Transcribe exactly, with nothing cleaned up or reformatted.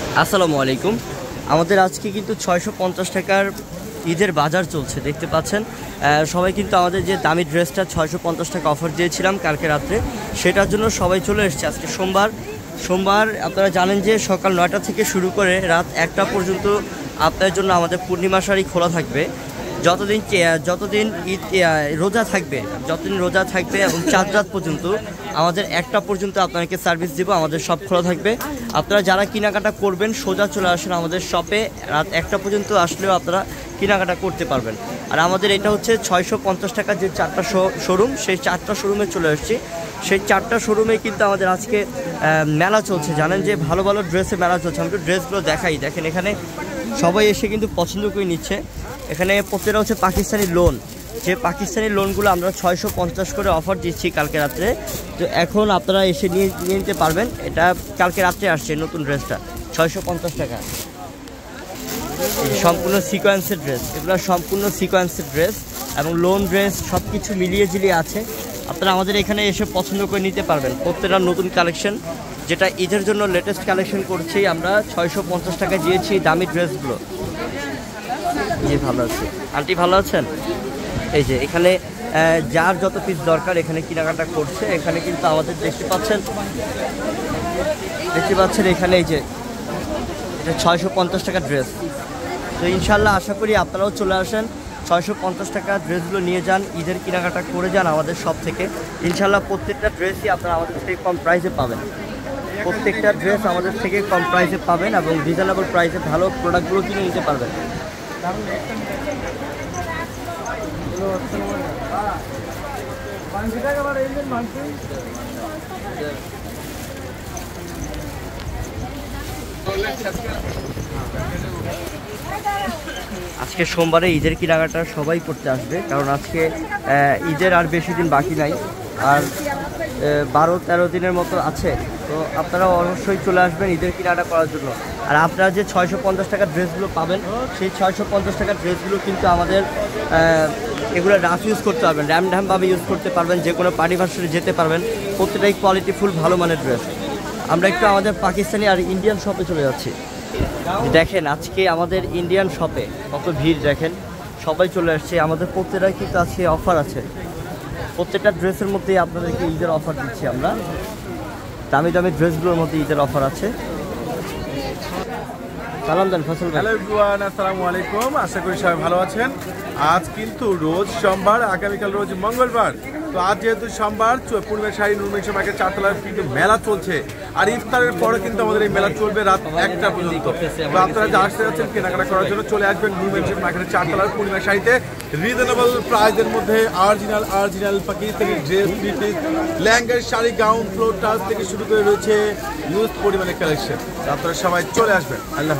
আসসালামু আলাইকুম। আমাদের আজকে কিন্তু ছয়শো পঞ্চাশ টাকার ঈদের বাজার চলছে, দেখতে পাচ্ছেন। সবাই কিন্তু আমাদের যে দামি ড্রেসটা ছয়শো পঞ্চাশ টাকা অফার দিয়েছিলাম কালকে রাত্রে, সেটার জন্য সবাই চলে এসছে। আজকে সোমবার সোমবার আপনারা জানেন যে সকাল নয়টা থেকে শুরু করে রাত একটা পর্যন্ত আপনার জন্য আমাদের পূর্ণিমা শাড়ি খোলা থাকবে। যতদিন যতদিন ঈদ রোজা থাকবে যতদিন রোজা থাকবে এবং চাঁদ রাত পর্যন্ত আমাদের একটা পর্যন্ত আপনাদেরকে সার্ভিস দিব। আমাদের শপ খোলা থাকবে। আপনারা যারা কেনাকাটা করবেন সোজা চলে আসেন আমাদের শপে, রাত একটা পর্যন্ত আসলেও আপনারা কেনাকাটা করতে পারবেন। আর আমাদের এটা হচ্ছে ছয়শো পঞ্চাশ টাকার যে চারটা শোরুম, সেই চারটা শোরুমে চলে আসছি। সেই চারটা শোরুমে কিন্তু আমাদের আজকে মেলা চলছে। জানেন যে ভালো ভালো ড্রেসের মেলা চলছে। আমি একটু ড্রেসগুলো দেখাই। দেখেন এখানে সবাই এসে কিন্তু পছন্দ করে নিচ্ছে। এখানে প্রত্যেকটা হচ্ছে পাকিস্তানি লোন, যে পাকিস্তানি লোনগুলো আমরা ছয়শো পঞ্চাশ করে অফার দিচ্ছি কালকে রাত্রে। তো এখন আপনারা এসে নিয়ে নিয়ে নিতে পারবেন। এটা কালকে রাত্রে আসছে নতুন ড্রেসটা ছয়শো পঞ্চাশ টাকা, সম্পূর্ণ সিকোয়েন্সের ড্রেস। এগুলো সম্পূর্ণ সিকোয়েন্সের ড্রেস এবং লোন ড্রেস সব কিছু মিলিয়ে ঝিলিয়ে আছে। আপনারা আমাদের এখানে এসে পছন্দ করে নিতে পারবেন। প্রত্যেকটা নতুন কালেকশন, যেটা ঈদের জন্য লেটেস্ট কালেকশন করছি আমরা, ছয়শো পঞ্চাশ টাকা দিয়েছি দামি ড্রেসগুলো। জি ভালো আছি। আন্টি ভালো আছেন? এই যে এখানে যার যত পিস দরকার এখানে কেনাকাটা করছে। এখানে কিন্তু আমাদের দেখতে পাচ্ছেন দেখতে পাচ্ছেন এখানে এই যে এটা ছয়শো পঞ্চাশ টাকা ড্রেস। তো ইনশাল্লাহ আশা করি আপনারাও চলে আসেন, ছয়শো পঞ্চাশ টাকা ড্রেসগুলো নিয়ে যান, ঈদের কেনাকাটা করে যান আমাদের সব থেকে। ইনশাল্লাহ প্রত্যেকটা ড্রেসই আপনারা আমাদের থেকে কম প্রাইসে পাবেন। প্রত্যেকটা ড্রেস আমাদের থেকে কম প্রাইসে পাবেন এবং রিজনেবল প্রাইসে ভালো প্রোডাক্টগুলো কিনে নিতে পারবেন। আজকে সোমবারে ঈদের কেনাকাটা সবাই করতে আসবে, কারণ আজকে ঈদের আর বেশি দিন বাকি নাই, আর বারো তেরো দিনের মতো আছে। তো আপনারা অবশ্যই চলে আসবেন ঈদের কেনাকাটা করার জন্য। আর আপনারা যে ছয়শো পঞ্চাশ টাকার ড্রেসগুলো পাবেন, সেই ছয়শো পঞ্চাশ টাকার ড্রেসগুলো কিন্তু আমাদের এগুলো রাফ ইউজ করতে পারবেন, র্যাম ঢ্যামভাবে ইউজ করতে পারবেন, যে কোনো পার্টি ভার্সনে যেতে পারবেন। প্রত্যেকটাই কোয়ালিটিফুল ভালো মানের ড্রেস। আমরা একটু আমাদের পাকিস্তানি আর ইন্ডিয়ান শপে চলে যাচ্ছি। দেখেন আজকে আমাদের ইন্ডিয়ান শপে কত ভিড়, দেখেন সবাই চলে আসছে। আমাদের প্রত্যেকটাই কিন্তু আজকে অফার আছে। প্রত্যেকটা ড্রেসের মধ্যেই আপনাদেরকে ঈদের অফার দিচ্ছি আমরা। দামি দামি ড্রেসগুলোর মধ্যে ঈদের অফার আছে। সালাম দেন ফসল ভাই। হ্যালো এভরিওয়ান, আসসালামু আলাইকুম। আশা করি সবাই ভালো আছেন। আজ কিন্তু রোজ সোমবার, আগামীকাল রোজ মঙ্গলবার। তো আজ যেহেতু সোমবার, পূর্ণিমা শাড়ি নুরমেশ মার্কেট চারতলার কিন্তু মেলা চলছে। আর ইফতারের পরে কিন্তু আমাদের এই মেলা চলবে রাত একটা পর্যন্ত। তো আপনারা যা আসতে যাচ্ছেন কেনাকাটা করার জন্য চলে আসবেন নুরমেশ মার্কেটের চারতলার পূর্ণিমা শাড়িতে। রিজনেবল প্রাইসের মধ্যে original original Pakistani dress, three piece, লেহেঙ্গার শাড়ি, গাউন, ফ্লোর টাচ থেকে শুরু করে রয়েছে ইউজ পরিমাণে কালেকশন। আপনারা সবাই চলে আসবেন। আল্লাহ।